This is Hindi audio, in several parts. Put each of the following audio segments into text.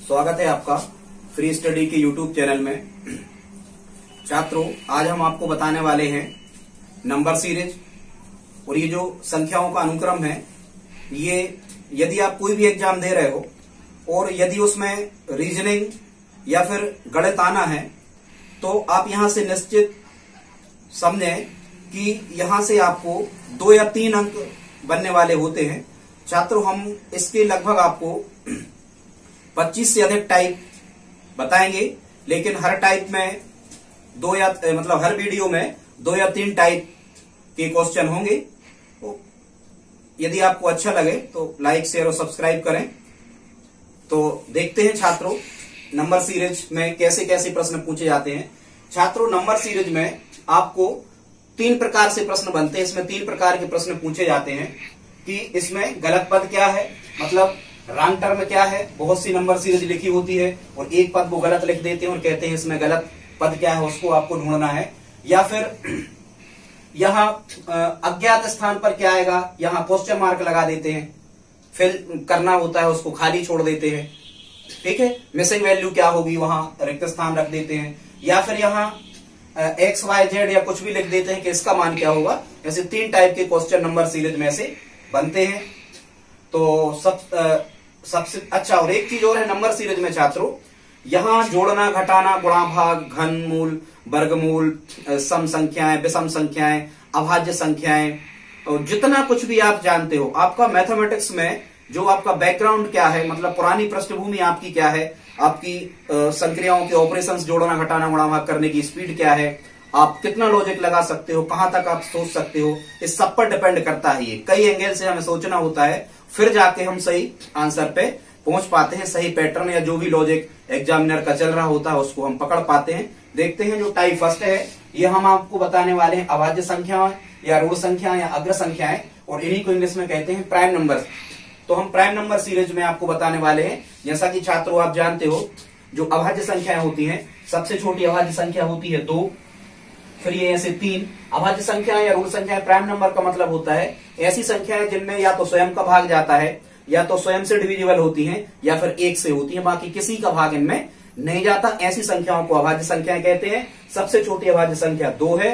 स्वागत है आपका फ्री स्टडी के यूट्यूब चैनल में। छात्रों, आज हम आपको बताने वाले हैं नंबर सीरीज। और ये जो संख्याओं का अनुक्रम है, ये यदि आप कोई भी एग्जाम दे रहे हो और यदि उसमें रीजनिंग या फिर गणित आना है तो आप यहां से निश्चित समझें कि यहां से आपको 2 या 3 अंक बनने वाले होते हैं। छात्रों, हम इसके लगभग आपको 25 से अधिक टाइप बताएंगे, लेकिन हर टाइप में हर वीडियो में 2 या 3 टाइप के क्वेश्चन होंगे। तो यदि आपको अच्छा लगे तो लाइक, शेयर और सब्सक्राइब करें। तो देखते हैं छात्रों, नंबर सीरीज में कैसे कैसे प्रश्न पूछे जाते हैं। छात्रों, नंबर सीरीज में आपको 3 प्रकार से प्रश्न बनते हैं। इसमें 3 प्रकार के प्रश्न पूछे जाते हैं कि इसमें गलत पद क्या है, मतलब रॉन्ग टर्म क्या है। बहुत सी नंबर सीरीज लिखी होती है और एक पद वो गलत लिख देते हैं और कहते हैं इसमें गलत पद क्या है, उसको आपको ढूंढना है। या फिर यहाँ अज्ञात स्थान पर क्या आएगा, यहाँ क्वेश्चन मार्क लगा देते हैं, फिल करना होता है, उसको खाली छोड़ देते हैं। ठीक है, मिसिंग वैल्यू क्या होगी, वहां रिक्त स्थान रख देते हैं। या फिर यहाँ एक्स वाई जेड या कुछ भी लिख देते हैं कि इसका मान क्या होगा। ऐसे 3 टाइप के क्वेश्चन नंबर सीरीज में से बनते हैं। तो सबसे अच्छा और एक चीज और है नंबर सीरीज में छात्रों, यहाँ जोड़ना, घटाना, गुणा भाग, घन मूल, वर्गमूल, सम संख्याएं, विषम संख्याएं, अभाज्य संख्याएं और जितना कुछ भी आप जानते हो। आपका मैथमेटिक्स में जो आपका बैकग्राउंड क्या है, मतलब पुरानी पृष्ठभूमि आपकी क्या है, आपकी संक्रियाओं के ऑपरेशंस, जोड़ना, घटाना, गुणा भाग करने की स्पीड क्या है, आप कितना लॉजिक लगा सकते हो, कहां तक आप सोच सकते हो, इस सब पर डिपेंड करता है। ये कई एंगल से हमें सोचना होता है, फिर जाके हम सही आंसर पे पहुंच पाते हैं। सही पैटर्न या जो भी लॉजिक एग्जामिनर का चल रहा होता है उसको हम पकड़ पाते हैं। देखते हैं जो टाइप फर्स्ट है, ये हम आपको बताने वाले हैं अभाज्य संख्याएं या ऋण संख्या या अग्र संख्याएं, और इन्हीं को इंग्लिश में कहते हैं प्राइम नंबर। तो हम प्राइम नंबर सीरीज में आपको बताने वाले हैं। जैसा कि छात्रों आप जानते हो, जो अभाज्य संख्याएं होती हैं, सबसे छोटी अभाज्य संख्या होती है 2, फिर ये ऐसे 3 अभाज्य संख्याएं या ऋण संख्याएं। प्राइम नंबर का मतलब होता है ऐसी संख्याएं जिनमें या तो स्वयं का भाग जाता है, या तो स्वयं से डिविजिबल होती हैं, या फिर 1 से होती है, बाकी किसी का भाग इनमें नहीं जाता। ऐसी संख्याओं को अभाज्य संख्याएं कहते हैं। सबसे छोटी अभाज्य संख्या 2 है।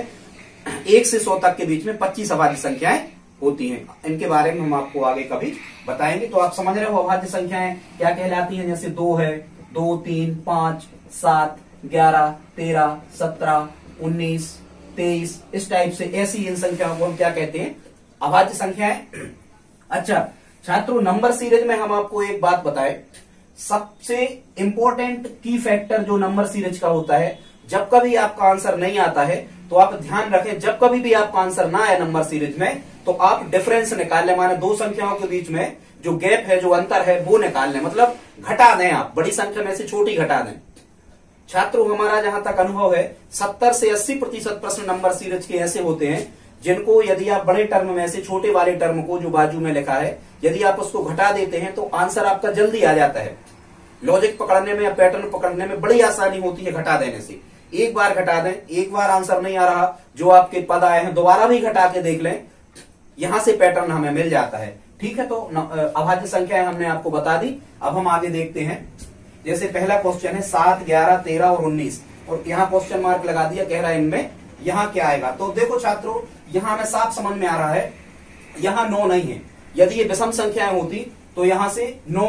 1 से 100 तक के बीच में 25 अभाज्य संख्याएं होती हैं। इनके बारे में हम आपको आगे कभी बताएंगे। तो आप समझ रहे हो अभाज्य संख्याएं क्या कहलाती हैं। जैसे 2 है, 2, 3, 5, 7, 11, 13, 17, 19, 23, इस टाइप से ऐसी इन संख्याओं को हम क्या कहते हैं, अभाज्य संख्याएं। अच्छा छात्रों, नंबर सीरीज में हम आपको एक बात बताए, सबसे इंपॉर्टेंट की फैक्टर जो नंबर सीरीज का होता है, जब कभी आपका आंसर नहीं आता है तो आप ध्यान रखें, जब कभी भी आपका आंसर ना आए नंबर सीरीज में तो आप डिफरेंस निकाल लें। माने 2 संख्याओं के बीच में जो गैप है, जो अंतर है, वो निकाल लें, मतलब घटा दें। आप बड़ी संख्या में से छोटी घटा दें। छात्रों, हमारा जहां तक अनुभव है, 70 से 80% प्रश्न नंबर सीरीज के ऐसे होते हैं जिनको यदि आप बड़े टर्म में से छोटे वाले टर्म को जो बाजू में लिखा है, यदि आप उसको घटा देते हैं तो आंसर आपका जल्दी आ जाता है। लॉजिक पकड़ने में या पैटर्न पकड़ने में बड़ी आसानी होती है घटा देने से। एक बार घटा दें, एक बार आंसर नहीं आ रहा, जो आपके पद आए हैं दोबारा भी घटा के देख लें, यहां से पैटर्न हमें मिल जाता है। ठीक है, तो अभाज्य संख्याएं हमने आपको बता दी। अब हम आगे देखते हैं। जैसे पहला क्वेश्चन है 7, 11, 13 और 19, और यहाँ क्वेश्चन मार्क लगा दिया, कह रहा है इनमें यहाँ क्या आएगा। तो देखो छात्रों, यहाँ हमें साफ समझ में आ रहा है, यहाँ 9 नहीं है। यदि ये विषम संख्याएं होती तो यहाँ से 9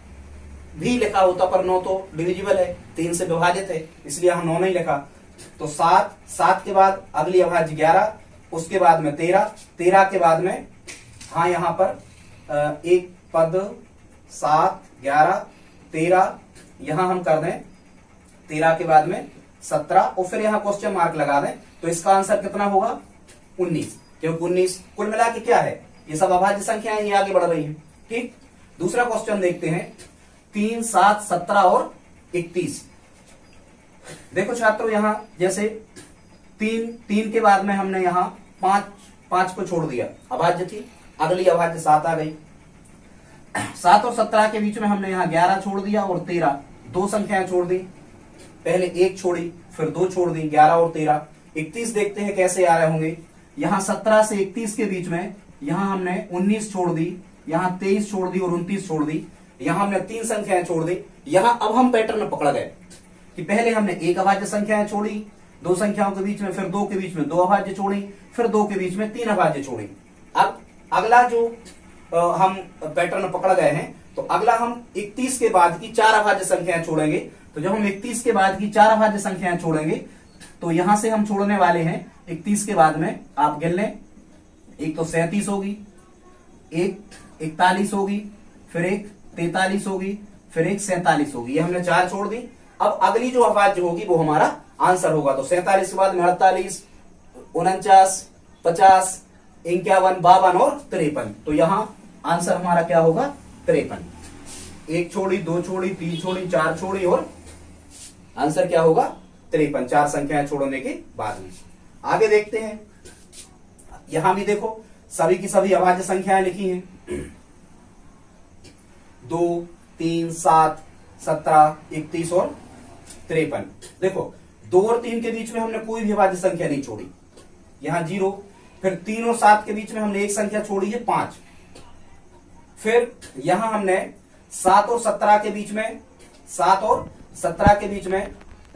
भी लिखा होता, पर 9 तो डिविजिबल है, 3 से विभाजित है, इसलिए यहाँ 9 नहीं लिखा। तो 7 के बाद अगली अभाज्य 11, उसके बाद में 13 के बाद में, हाँ यहाँ पर एक पद 7, 11, 13, यहां हम कर दें 13 के बाद में 17, और फिर यहां क्वेश्चन मार्क लगा दें, तो इसका आंसर कितना होगा, 19। क्योंकि 19 कुल मिला के क्या है, ये सब अभाज्य संख्याएं, ये आगे बढ़ रही है। ठीक, दूसरा क्वेश्चन देखते हैं, 3, 7, 17 और 31। देखो छात्रों, यहां जैसे 3 के बाद में हमने यहां 5 को छोड़ दिया, अभाज्य थी, अगली अभाज्य 7 आ गई। 7 और 17 के बीच में हमने यहाँ 11 छोड़ दिया और 13, 2 संख्याएं छोड़ दी। पहले 1 छोड़ी, फिर 2 छोड़ दी, 11 और 13। 31 देखते हैं कैसे आ रहे होंगे। यहाँ 17 से 31 के बीच में यहाँ हमने 19 छोड़ दी, यहाँ 23 छोड़ दी और 29 छोड़ दी। यहां हमने 3 संख्याएं छोड़ दी। यहां अब हम पैटर्न पकड़ गए कि पहले हमने एक अभाज्य संख्याएं छोड़ी 2 संख्याओं के बीच में, फिर 2 के बीच में 2 अभाज्य छोड़ी, फिर 2 के बीच में 3 अभाज्य छोड़ी। अब अगला जो हम पैटर्न पकड़ गए हैं, तो अगला हम 31 के बाद की 4 अभाज्य संख्याएं छोड़ेंगे। तो जब हम 31 के बाद की 4 अभाज्य संख्याएं छोड़ेंगे, तो यहां से हम छोड़ने वाले हैं 31 के बाद में, आप गिन लें, एक तो 37 होगी, एक 41 होगी, फिर एक 43 होगी, फिर एक 47 होगी। ये हमने 4 छोड़ दी। अब अगली जो अभाज्य होगी वो हमारा आंसर होगा। तो 47 के बाद में 48, 49, 50, 51, 52 और 53। तो यहां आंसर हमारा क्या होगा? 53। 1 छोड़ी, 2 छोड़ी, 3 छोड़ी, 4 छोड़ी और आंसर क्या होगा? 53। 4 संख्याएं छोड़ने के बाद में आगे देखते हैं। यहां भी देखो सभी की सभी अभाज्य संख्याएं लिखी हैं। 2, 3, 7, 17, 31 और 53। देखो 2 और 3 के बीच में हमने कोई भी अभाज्य संख्या नहीं छोड़ी, यहां 0। फिर 3 और 7 के बीच में हमने एक संख्या छोड़ी है 5। फिर यहां हमने 7 और 17 के बीच में, 7 और 17 के बीच में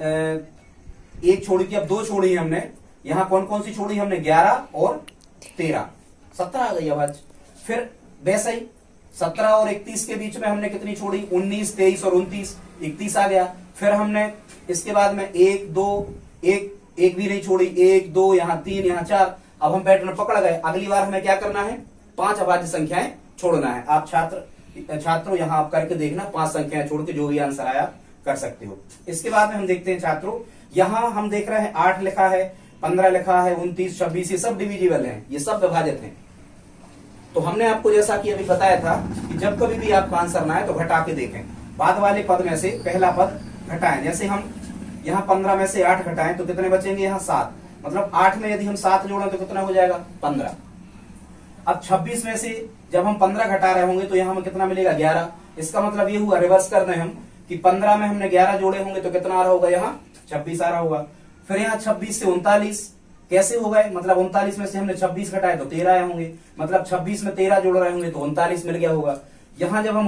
एक छोड़ी थी, अब 2 छोड़ी है हमने। यहां कौन कौन सी छोड़ी? हमने 11 और 13, 17 आ गई अभाज्य। फिर वैसे ही 17 और 31 के बीच में हमने कितनी छोड़ी? 19, 23 और 29, 31 आ गया। फिर हमने इसके बाद में 1, 2, एक भी नहीं छोड़ी, 1, 2, यहां 3, यहां 4। अब हम पैटर्न पकड़ गए। अगली बार हमें क्या करना है? 5 अभाज्य संख्याएं छोड़ना है। आप छात्रों यहां आप करके देखना, 5 संख्याएं छोड़ के जो भी आंसर आया कर सकते हो। इसके बाद में हम देखते हैं छात्रों, यहां हम देख रहे हैं 8 लिखा है, 15 लिखा है, 29, 26, ये सब डिविजिबल हैं, ये सब विभाजित हैं। तो हमने आपको जैसा कि अभी बताया था कि जब कभी भी आपका आंसर ना आए तो घटा के देखें। बाद वाले पद में से पहला पद घटाएं। जैसे हम यहाँ 15 में से 8 घटाएं तो कितने बचेंगे? यहाँ 7। मतलब 8 में यदि हम 7 जोड़ें तो कितना हो जाएगा? 15। अब 26 में से जब हम 15 घटा रहे होंगे तो यहाँ हमें कितना मिलेगा? 11। इसका मतलब ये हुआ, रिवर्स कर रहे हैं हम, कि 15 में हमने 11 जोड़े होंगे तो कितना आ रहा होगा? यहाँ 26 आ रहा होगा। फिर यहाँ 26 से 39 कैसे हो गए? मतलब 39 में से हमने 26 घटाए तो 13 आए होंगे। मतलब 26 में 13 जोड़ रहे होंगे तो 39 मिल गया होगा। यहाँ जब हम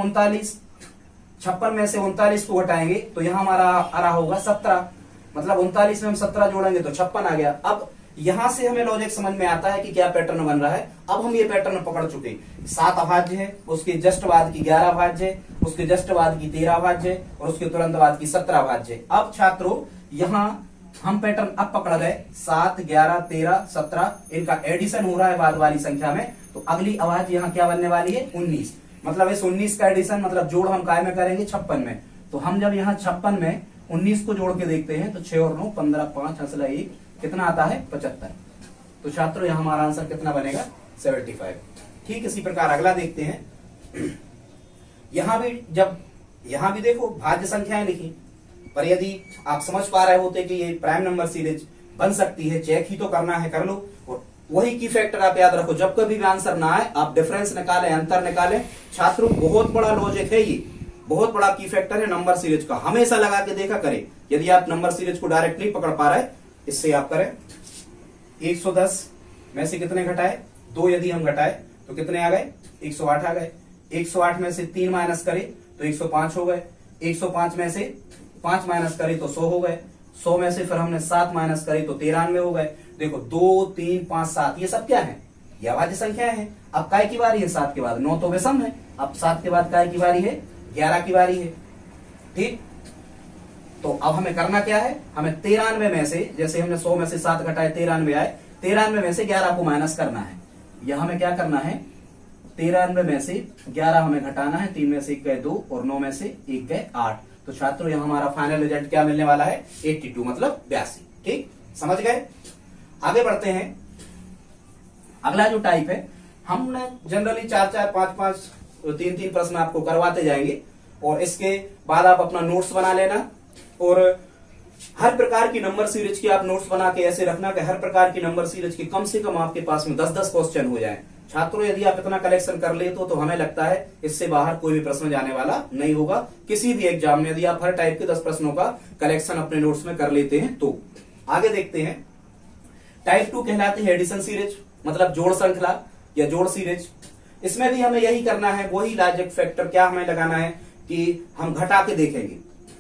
56 में से 39 को घटाएंगे तो यहाँ हमारा आ रहा होगा 17। मतलब 39 में हम 17 जोड़ेंगे तो 56 आ गया। अब यहां से हमें लॉजिक समझ में आता है कि क्या पैटर्न बन रहा है। अब हम ये पैटर्न पकड़ चुके। 7 अभाज्य है, उसके जस्ट बाद की 11 अभाज्य है, उसके जस्ट बाद की 13 अभाज्य है और उसके तुरंत बाद की 17 अभाज्य है। अब छात्रों यहाँ हम पैटर्न अब पकड़ गए, 7, 11, 13, 17 इनका एडिशन हो रहा है बाद वाली संख्या में। तो अगली अभाज्य यहाँ क्या बनने वाली है? 19। मतलब इस 19 का एडिशन मतलब जोड़ हम काय में करेंगे? 56 में। तो हम जब यहाँ 56 में 19 को जोड़ के देखते हैं तो 6 और 9 15, 5 हंसला 1 कितना आता है? 75। तो छात्रों यहाँ हमारा आंसर कितना बनेगा? 75। ठीक इसी प्रकार अगला देखते हैं। यहाँ भी देखो भाज्य संख्याएं लिखी, पर यदि आप समझ पा रहे होते कि ये प्राइम नंबर सीरीज बन सकती है, चेक ही तो करना है, कर लो। और वही की फैक्टर आप याद रखो, जब कभी भी आंसर ना आए आप डिफरेंस निकालें, अंतर निकालें। छात्रों बहुत बड़ा लॉजिक है ये, बहुत बड़ा की फैक्टर है नंबर सीरीज का। हमेशा लगा के देखा करें। यदि आप नंबर सीरीज को डायरेक्ट नहीं पकड़ पा रहे, इससे आप करें 110 में से कितने घटाए? 2 यदि हम घटाए तो कितने आ गए? 108 आ गए। 108 में से 3 माइनस करे तो 105 हो गए। 105 में से 5 माइनस करे तो 100 हो गए। 100 में से फिर हमने 7 माइनस करे तो 93 हो गए। देखो 2, 3, 5, 7 ये सब क्या है? ये अभाज्य संख्याएं हैं। अब काय की बारी है? 7 के बाद 9 तो विषम है। अब 7 के बाद काय की बारी है? 11 की बारी है। ठीक, तो अब हमें करना क्या है? हमें 93 में से, जैसे हमने 100 में से 7 घटाए 93 आए, 93 में से 11 को माइनस करना है। यह हमें क्या करना है? 93 में से 11 हमें घटाना है। 3 में से 1 गए 2 और 9 में से 1 गए 8। तो छात्रों यहाँ हमारा फाइनल रिजल्ट क्या मिलने वाला है? 82 मतलब 82। ठीक, समझ गए? आगे बढ़ते हैं। अगला जो टाइप है, हमने जनरली 4-4, 5-5, 3-3 प्रश्न आपको करवाते जाएंगे और इसके बाद आप अपना नोट्स बना लेना। और हर प्रकार की नंबर सीरीज की आप नोट्स बना के ऐसे रखना कि हर प्रकार की नंबर सीरीज की कम से कम आपके पास में 10-10 क्वेश्चन हो जाएं। छात्रों यदि आप इतना कलेक्शन कर ले तो हमें लगता है इससे बाहर कोई भी प्रश्न जाने वाला नहीं होगा किसी भी एग्जाम में, यदि आप हर टाइप के 10 प्रश्नों का कलेक्शन अपने नोट्स में कर लेते हैं तो। आगे देखते हैं, टाइप 2 कहलाती है एडिशन सीरीज, मतलब जोड़ श्रृंखला या जोड़ सीरीज। इसमें भी हमें यही करना है, वही लॉजिक फैक्टर क्या हमें लगाना है कि हम घटा के देखेंगे,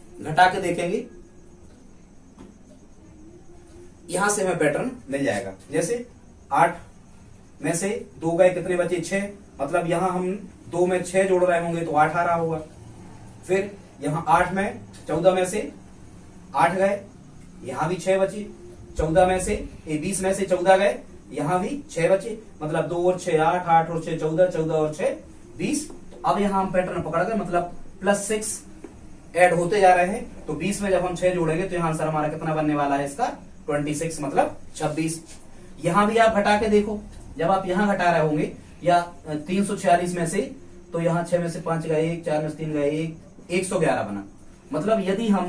यहां से हमें पैटर्न मिल जाएगा। जैसे 8 में से 2 गए, कितने बचे 6, मतलब यहां हम 2 में 6 जोड़ रहे होंगे तो 8 आ रहा होगा। फिर यहां 8 में 14 में से 8 गए, यहां भी 6 बचे। 14 में से 20 में से 14 गए, यहां भी 6 बचे, मतलब 2 और 6 8, 8 और 6 14, 14 और 6 20। अब यहां हम पैटर्न पकड़ गए, मतलब +6 ऐड होते जा रहे हैं। तो 20 में जब हम 6 जोड़ेंगे तो यहां आंसर हमारा कितना बनने वाला है इसका 26, मतलब 26। यहां भी आप घटा के देखो, जब आप यहां घटा रहे होंगे या 346 में से, तो यहां 6 में से 5 गए 1, 4 में से 3 गए 1, 111 बना। मतलब यदि हम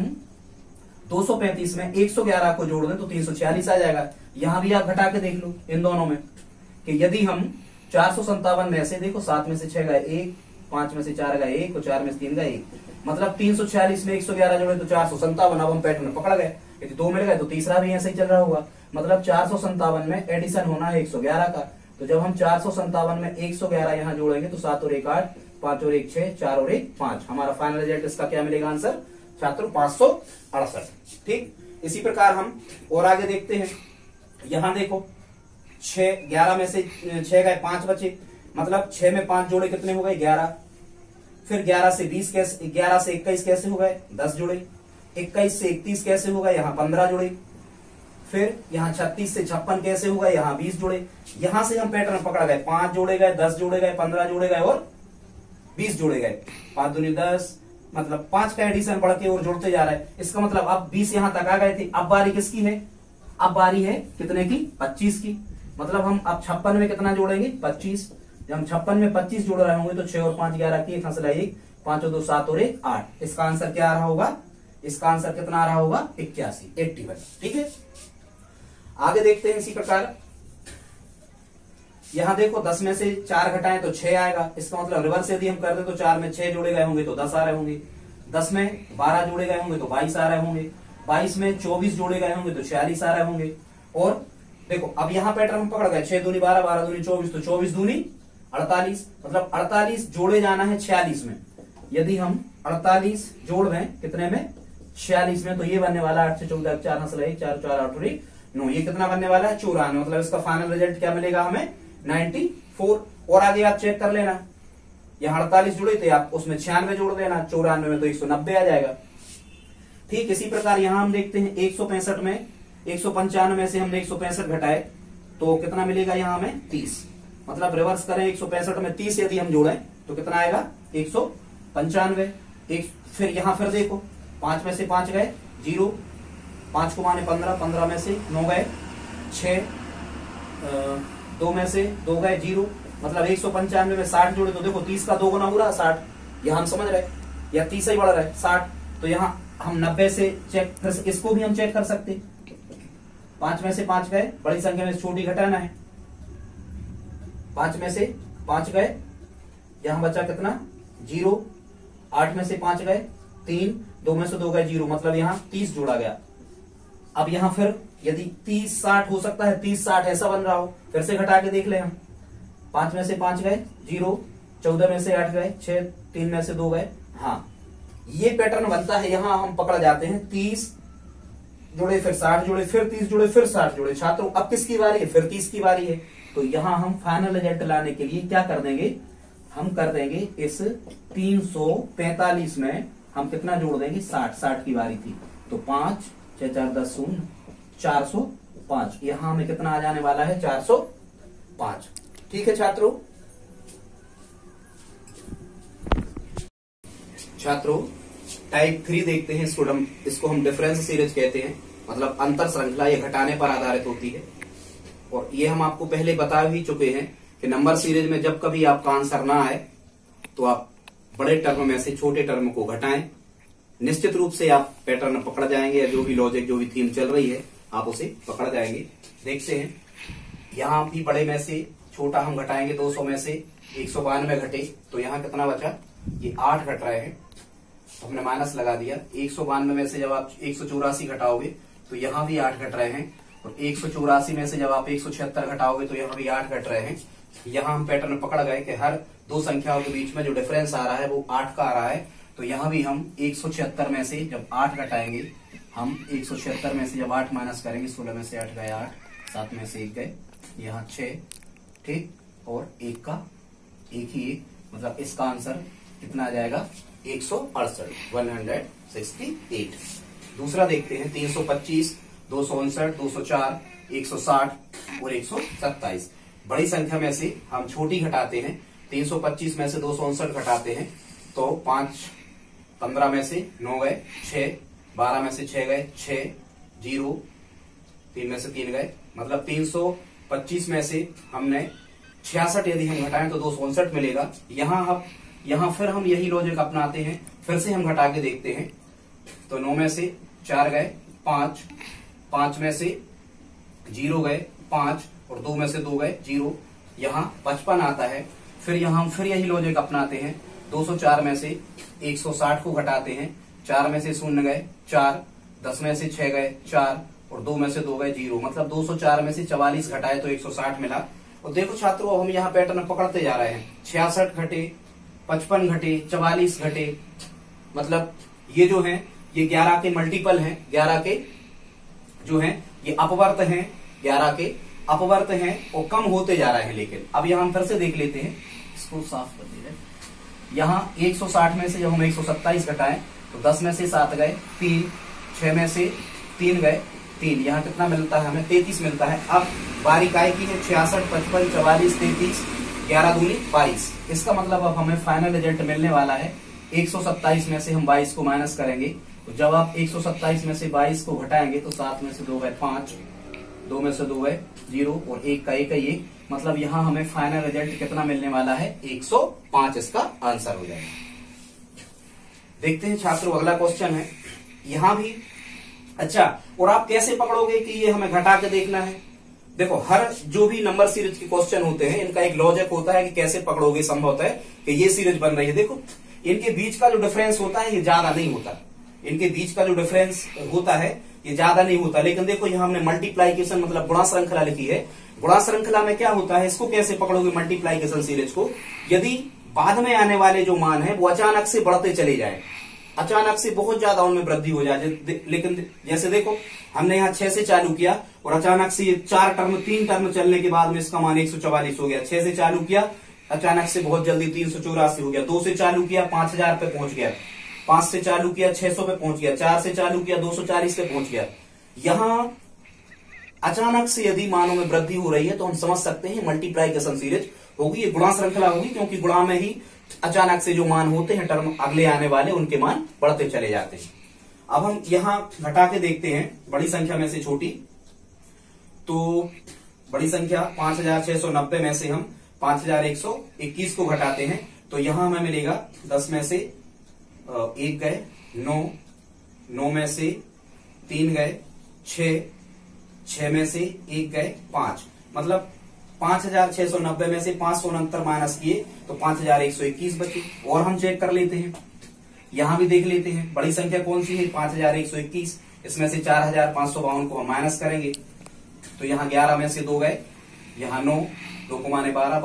235 में 111 को जोड़ दें तो 346 आ जाएगा। यहां भी आप घटा के देख लो इन दोनों में कि यदि हम 457 में से, देखो 7 में से 6 गए 1, 5 में से 4 गए 1 और 4 में से 3 गए 1, मतलब 346 में 111 जोड़े तो 457। अब हम पैटर्न पकड़ गए, यदि 2 मिल गए तो तीसरा भी ऐसे ही चल रहा होगा। मतलब 457 में एडिशन होना है 111 का। तो जब हम 457 में 111 यहां जोड़ेंगे तो 7 और 1 8, 5 और 1 6, 4 और 1 5, हमारा फाइनल रिजल्ट इसका क्या मिलेगा आंसर छात्रों 568। ठीक, इसी प्रकार हम और आगे देखते हैं। यहां देखो 11 में से 6 गए 5 बचे, मतलब 6 में 5 जोड़े कितने हो गए 11। फिर 11 से 20 कैसे, 11 से 21 कैसे हो गए 10 जोड़े। 21 से 31 कैसे हो गए, यहाँ 15 जोड़े। फिर यहाँ 36 से 56 कैसे हो गए, यहाँ 20 जोड़े। यहां से हम पैटर्न पकड़ गए, 5 जोड़े गए, 10 जोड़े गए, 15 जोड़े गए और 20 जोड़े गए। 5 दूनी 10, मतलब 5 का एडिशन बढ़ के और जोड़ते जा रहा है। इसका मतलब अब 20 यहां तक आ गए थे। अब बारी किसकी है, अब बारी है कितने की 25 की। मतलब हम अब 56 में कितना जोड़ेंगे 25। जब हम 56 में 25 जोड़ रहे होंगे तो 6 और 5 11 की, 1 हंसला 1, 5 और 2 7 और 1 8। इसका आंसर क्या आ रहा होगा, इसका आंसर कितना आ रहा होगा 81। ठीक है, आगे देखते हैं। इसी प्रकार यहां देखो 10 में से 4 घटाएं तो 6 आएगा। इसका मतलब रिवर्स यदि हम कर दे तो 4 में 6 जोड़े गए होंगे तो 10 आ रहे होंगे। 10 में 12 जोड़े गए होंगे तो 22 आ रहे होंगे। 22 में 24 जोड़े गए होंगे तो 46 आ रहे होंगे। और देखो अब यहाँ पैटर्न हम पकड़ गए, 6 दूनी 12, 12 दूनी 24, तो 24 दूनी 48, मतलब 48 जोड़े जाना है 46 में। यदि हम 48 जोड़ दें कितने में 46 में, तो ये बनने वाला 8 से 14, 4 हंसला 1, 4 4 8 और 1 9, ये कितना बनने वाला है 94। मतलब इसका फाइनल रिजल्ट क्या मिलेगा हमें 94। और आगे आप चेक कर लेना, यहाँ 48 जुड़े थे, आप उसमें 96 जोड़ देना, 94 में तो 190 आ जाएगा। ठीक, इसी प्रकार यहां हम देखते हैं 165 में 195 में से हमने 165 घटाए तो कितना मिलेगा यहाँ हमें 30। मतलब रिवर्स करें 165 में 30 यदि हम जोड़ें तो कितना आएगा 195। फिर यहां फिर देखो 5 में से 5 गए 0, 5 को माने 15, 15 में से 9 गए 6, 2 में से 2 गए 0, मतलब 195 में 60 जोड़े तो देखो 30 का 2 गुना हो रहा 60। यहां हम समझ रहे, या 30 ही बढ़ रहा है 60, तो यहाँ हम 90 से चेक कर, इसको भी हम चेक कर सकते। 5 में से 5 गए, बड़ी संख्या में छोटी घटाना है। 5 में से 5 गए, यहां बचा कितना 0। 8 में से 5 गए 3, 2 में से 2 गए 0, मतलब यहाँ 30 जोड़ा गया। अब यहां फिर यदि 30 60 हो सकता है, 30 60 ऐसा बन रहा हो, फिर से घटा के देख ले हम। 5 में से 5 गए 0, 14 में से 8 गए 6, 3 में से 2 गए। हाँ, ये पैटर्न बनता है, यहां हम पकड़ जाते हैं 30 जोड़े फिर 60 जोड़े फिर 30 जोड़े फिर 60 जोड़े। छात्रों अब किसकी बारी है, फिर 30 की बारी है। तो यहां हम फाइनल रिजल्ट लाने के लिए क्या कर देंगे, हम कर देंगे इस 345 में हम कितना जोड़ देंगे 60, 60 की बारी थी तो 5 6 4 10 0 405। यहां हमें कितना आ जाने वाला है 405। ठीक है छात्रों, टाइप 3 देखते हैं। इसको हम डिफरेंस सीरीज कहते हैं, मतलब अंतर श्रृंखला, ये घटाने पर आधारित होती है। और ये हम आपको पहले बता भी चुके हैं कि नंबर सीरीज में जब कभी आपका आंसर ना आए तो आप बड़े टर्म में से छोटे टर्म को घटाएं, निश्चित रूप से आप पैटर्न पकड़ जाएंगे, या जो भी लॉजिक जो भी थीम चल रही है आप उसे पकड़ जाएंगे। देखते हैं, यहाँ भी बड़े में से छोटा हम घटाएंगे। 200 में से 192 घटे तो यहाँ कितना बचा, ये 8 घट रहे हैं तो हमने माइनस लगा दिया। 192 में से जब आप 184 घटाओगे तो यहाँ भी 8 घट रहे हैं, और 184 में से जब आप 176 घटाओगे तो यहाँ भी 8 घट रहे हैं। यहाँ हम पैटर्न पकड़ गए कि हर दो संख्याओं के बीच में जो डिफरेंस आ रहा है वो 8 का आ रहा है। तो यहाँ भी हम 176 में से जब 8 घटाएंगे, हम 176 में से जब 8 माइनस करेंगे, 16 में से 8 गए 8, 7 में से 1 गए, यहाँ 6, ठीक, और 1 का 1 ही 1, मतलब इसका आंसर कितना आ जाएगा 168, 168। दूसरा देखते हैं 325, 259, 204, 160 और 127। बड़ी संख्या में से हम छोटी घटाते हैं। 325 में से 259 घटाते हैं तो 5, 15 में से 9 गए 6, 12 में से 6 गए 6, 0, 3 में से 3 गए, मतलब 325 में से हमने 66 यदि हम घटाएं तो 259 मिलेगा। यहाँ फिर हम यही लॉजिक अपनाते हैं, फिर से हम घटा के देखते हैं। तो 9 में से 4 गए 5, 5 में से 0 गए 5 और 2 में से 2 गए 0, यहाँ 55 आता है। फिर यहाँ हम फिर यही लॉजिक अपनाते हैं। 204 में से 160 को घटाते हैं, 4 में से 0 गए 4, 10 में से 6 गए 4 और 2 में से 2 गए 0, मतलब 204 में से 44 घटाए तो 160 मिला। और देखो छात्रों, अब हम यहाँ पैटर्न पकड़ते जा रहे हैं। 66 घटे, 55 घटे, 44 घटे, मतलब ये जो है ये 11 के मल्टीपल हैं, 11 के जो हैं ये अपवर्त हैं, 11 के अपवर्त हैं और कम होते जा रहे हैं। लेकिन अब यहाँ हम फिर से देख लेते हैं, इसको साफ कर दीजिए। यहाँ 160 में से जब हम 127 घटाएं तो 10 में से 7 गए 3, 6 में से 3 गए 3, यहाँ कितना मिलता है हमें 33 मिलता है। अब बारी काय की है 66, 55, 44, 33, 11 दूनी 22। इसका मतलब अब हमें फाइनल रिजल्ट मिलने वाला है 127 में से हम 22 को माइनस करेंगे। तो जब आप 127 में से 22 को घटाएंगे तो 7 में से 2 गए 5, 2 में से 2 गए 0 और 1 का 1 है 1, मतलब यहाँ हमें फाइनल रिजल्ट कितना मिलने वाला है 105, इसका आंसर हो जाएगा। देखते हैं छात्रों अगला क्वेश्चन है यहाँ भी। अच्छा, और आप कैसे पकड़ोगे कि ये हमें घटा के देखना है? देखो, हर जो भी नंबर सीरीज के क्वेश्चन होते हैं इनका एक लॉजिक होता है कि कैसे पकड़ोगे। संभवतः है कि ये सीरीज बन रही है, देखो इनके बीच का जो डिफरेंस होता है ये ज्यादा नहीं होता, इनके बीच का जो डिफरेंस होता है ये ज्यादा नहीं होता। लेकिन देखो यहाँ हमने मल्टीप्लाइकेशन मतलब गुणा श्रृंखला लिखी है। गुणा श्रृंखला में क्या होता है, इसको कैसे पकड़ोगे मल्टीप्लाइकेशन सीरीज को? यदि बाद में आने वाले जो मान है वो अचानक से बढ़ते चले जाए, अचानक से बहुत ज्यादा उनमें वृद्धि हो जाए। लेकिन जैसे देखो हमने यहाँ 6 से चालू किया और अचानक से ये 3 टर्म चलने के बाद में इसका मान 144 हो गया। 6 से चालू किया, अचानक से बहुत जल्दी 384 हो गया। 2 से चालू किया 5000 पे पहुंच गया, 5 से चालू किया 600 पे पहुंच गया, 4 से चालू किया 240 पे पहुंच गया। यहाँ अचानक से यदि मानों में वृद्धि हो रही है तो हम समझ सकते हैं मल्टीप्लाइकेशन सीरीज होगी, ये गुणा श्रृंखला होगी, क्योंकि गुणा में ही अचानक से जो मान होते हैं टर्म अगले आने वाले उनके मान बढ़ते चले जाते हैं। अब हम यहाँ घटा के देखते हैं बड़ी संख्या में से छोटी। तो बड़ी संख्या 5690 में से हम 5121 को घटाते हैं तो यहाँ हमें मिलेगा 10 में से 1 गए 9, 9 में से 3 गए 6, 6 में से 1 गए 5, मतलब 5690 में से 569 माइनस किए तो 5121 बचे। और हम चेक कर लेते हैं, यहां भी देख लेते हैं बड़ी संख्या कौन सी है 5121, इसमें से 4552 को हम माइनस करेंगे तो यहाँ 11 में से 2 गए, यहाँ 9, 2 को माने 12,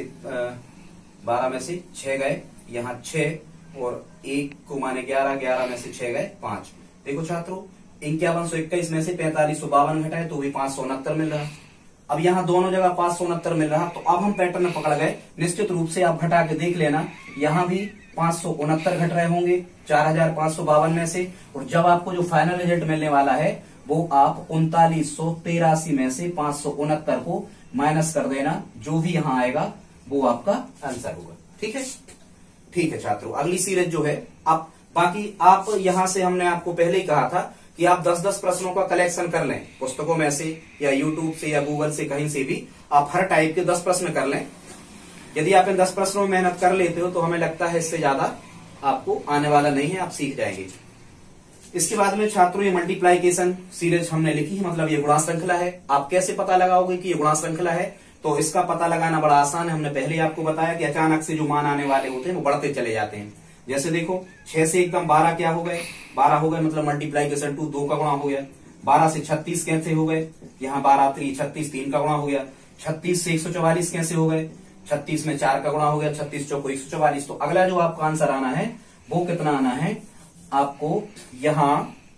12 में से 6 गए, यहाँ 6 और 1 को माने 11, 11 में से 6 गए 5। देखो छात्रों 5121 में से 4552 घटाए तो भी 569 मिल रहा। अब यहाँ दोनों जगह 569 मिल रहा, तो अब हम पैटर्न पकड़ गए। निश्चित रूप से आप घटा के देख लेना, यहाँ भी 569 घट रहे होंगे 4552 में से, और जब आपको जो फाइनल रिजल्ट मिलने वाला है वो आप 3983 में से 569 को माइनस कर देना, जो भी यहाँ आएगा वो आपका आंसर होगा। ठीक है, ठीक है छात्रों। अगली सीरीज जो है आप बाकी आप यहाँ से हमने आपको पहले ही कहा था कि आप 10-10 प्रश्नों का कलेक्शन कर लें पुस्तकों में से या यूट्यूब से या गूगल से, कहीं से भी आप हर टाइप के 10 प्रश्न कर लें। यदि आप इन 10 प्रश्नों में मेहनत कर लेते हो तो हमें लगता है इससे ज्यादा आपको आने वाला नहीं है, आप सीख जाएंगे। इसके बाद में छात्रों ये मल्टीप्लाइकेशन सीरीज हमने लिखी है, मतलब ये गुणा श्रृंखला है। आप कैसे पता लगाओगे कि ये गुणा श्रृंखला है? तो इसका पता लगाना बड़ा आसान है। हमने पहले ही आपको बताया कि अचानक से जो मान आने वाले होते हैं वो बढ़ते चले जाते हैं। जैसे देखो 6 से एकदम 12 क्या हो गए, 12 हो गए, मतलब मल्टीप्लाइकेशन 2 का गुणा हो गया। 12 से 36 कैसे हो गए, यहाँ 12 3 36 3 का गुणा हो गया। 36 से 144 कैसे हो गए, 36 में 4 का गुणा हो गया, 36 चौको 144। तो अगला जो आपका आंसर आना है वो कितना आना है आपको, यहाँ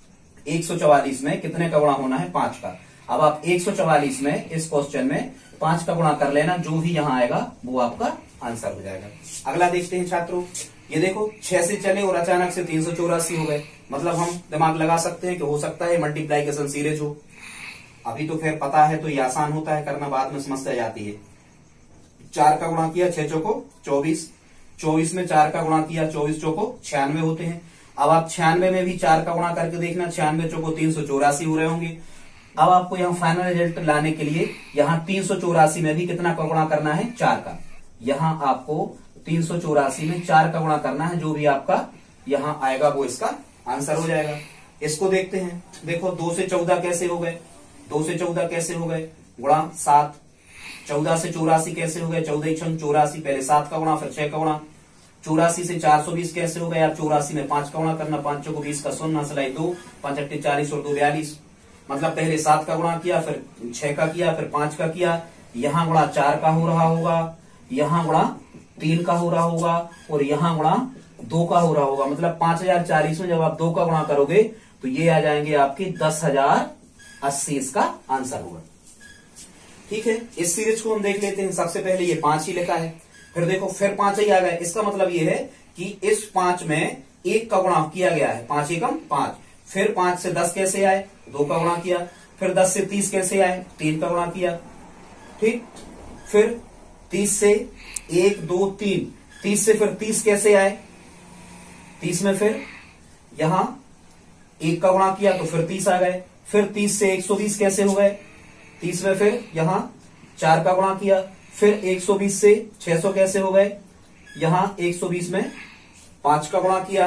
144 में कितने का गुणा होना है, 5 का। अब आप 144 में इस क्वेश्चन में 5 का गुणा कर लेना, जो भी यहाँ आएगा वो आपका आंसर हो जाएगा। अगला देखते हैं छात्रों, ये देखो 6 से चले और अचानक से 384 हो गए। मतलब हम दिमाग लगा सकते हैं कि हो सकता है मल्टीप्लाइकेशन सीरीज हो। अभी तो खैर पता है तो ये आसान होता है करना, बाद में समस्या जाती है। 4 का गुणा किया 6 चौको 24, 24 में 4 का गुणा किया 24 चौको 96 होते हैं। अब आप 96 में भी 4 का गुणा करके देखना, 96 चौको 384 हो रहे होंगे। अब आपको यहाँ फाइनल रिजल्ट लाने के लिए यहाँ 384 में भी कितना का गुणा करना है, 4 का। यहाँ आपको 384 में 4 का गुणा करना है, जो भी आपका यहाँ आएगा वो इसका आंसर हो जाएगा। इसको देखते हैं, देखो 2 से 14 कैसे हो गए, 2 से 14 कैसे हो गए, गुणा 7। 14 से 84 कैसे हो गए, 14 छंग 84, पहले 7 का गुणा फिर 6 का गुणा। 84 से 420 कैसे हो गए, आप 84 में 5 का गुणा करना, 5 चौको 20 का 0 सिलाई 2, 5 अट्टे 40 और 2 42। मतलब पहले 7 का गुणा किया, फिर 6 का किया, फिर 5 का किया। यहाँ गुणा 4 का हो रहा होगा, यहाँ गुणा 3 का हो रहा होगा और यहाँ गुणा 2 का हो रहा होगा। मतलब 5040 में जब आप 2 का गुणा करोगे तो ये आ जाएंगे आपके 10,080 इसका आंसर होगा। ठीक है, इस सीरीज को हम देख लेते हैं। सबसे पहले ये 5 ही लिखा है, फिर देखो फिर 5 ही आ गया। इसका मतलब ये है कि इस 5 में 1 का गुणा किया गया है, 5 एकम 5। फिर 5 से 10 कैसे आए, 2 का गुणा किया। फिर 10 से 30 कैसे आए, 3 का गुणा किया। ठीक, फिर 30 से 1 2 3, 30 से फिर 30 कैसे आए, 30 में फिर यहां 1 का गुणा किया तो फिर 30 आ गए। फिर 30 से 120 कैसे हो गए, 30 में फिर यहां 4 का गुणा किया। फिर 120 से 600 कैसे हो गए, यहां 120 में 5 का गुणा किया।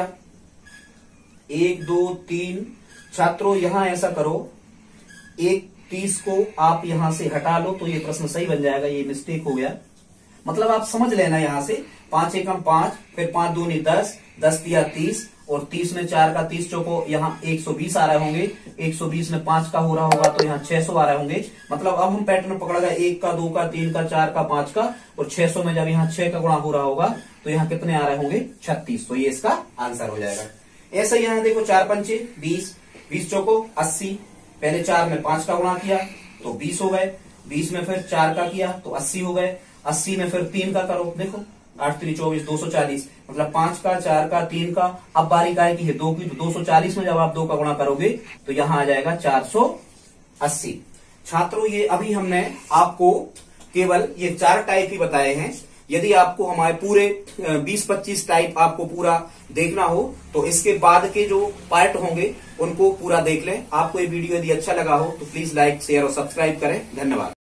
1 2 3 छात्रों यहां ऐसा करो, 30 को आप यहां से हटा लो तो ये प्रश्न सही बन जाएगा। ये मिस्टेक हो गया, मतलब आप समझ लेना यहां से 5 एकम 5, फिर 5 दूनी 10, 10 दिया 30 और 30 में 4 का 30 चौको यहाँ 120 आ रहे होंगे। 120 में 5 का हो रहा होगा तो यहाँ 600 आ रहे होंगे। मतलब अब हम पैटर्न पकड़ गए, 1 का 2 का 3 का 4 का 5 का और 600 में जब यहाँ 6 का गुणा हो रहा होगा तो यहाँ कितने आ रहे होंगे, 36। तो ये इसका आंसर हो जाएगा। ऐसे यहाँ देखो 4 पंचे 20, 20 चौको 80, पहले 4 में 5 का गुणा किया तो 20 हो गए। 20 में फिर 4 का किया तो 80 हो गए। 80 में फिर 3 का करो, देखो 8 3 24, 240। मतलब 5 का 4 का 3 का। अब बारी काय की है 2 की, तो 240 में जब आप 2 का गुणा करोगे तो यहाँ आ जाएगा 480। छात्रों ये अभी हमने आपको केवल ये 4 टाइप ही बताए हैं। यदि आपको हमारे पूरे 20-25 टाइप आपको पूरा देखना हो तो इसके बाद के जो पार्ट होंगे उनको पूरा देख लें। आपको ये वीडियो यदि अच्छा लगा हो तो प्लीज लाइक शेयर और सब्सक्राइब करें। धन्यवाद।